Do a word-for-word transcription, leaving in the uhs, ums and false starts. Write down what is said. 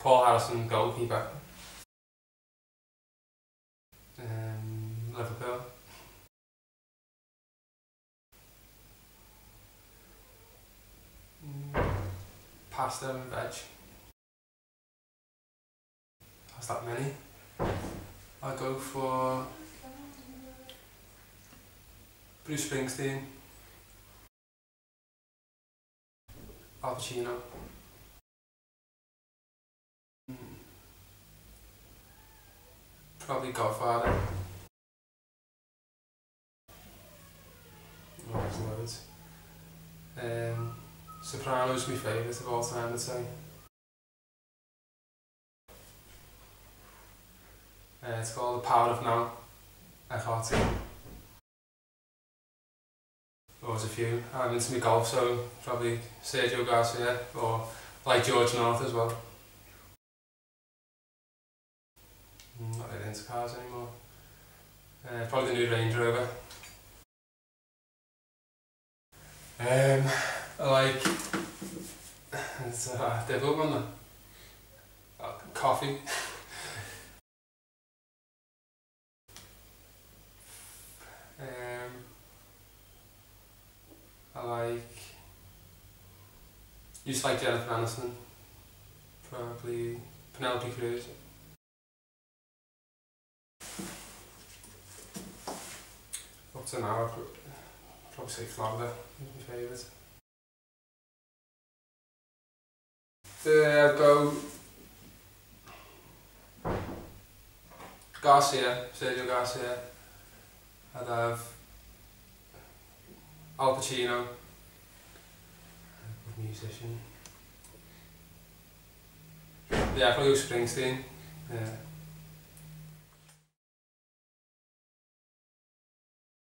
Paul Harrison, goalkeeper. Um, Liverpool. Mm, pasta and veg. That's that many. I'll go for Bruce Springsteen. Al Pacino. Mm, probably Godfather. Oh, there's loads. Um, Sopranos is my favourite of all time, I'd say. Uh, it's called The Power of Now. F R T. There's a few. I'm into my golf, so probably Sergio Garcia, or like George North as well. I'm not really into cars anymore. Uh, probably the new Range Rover. Um, I like, it's a difficult one then. Uh, coffee. um, I like, used to like Jennifer Aniston. Probably Penelope Cruz. Up to now, I'd probably say Flounder is my favourite. Uh, I'd go Garcia, Sergio Garcia. I'd have Al Pacino, good musician. Yeah, I'd probably go Springsteen. Yeah.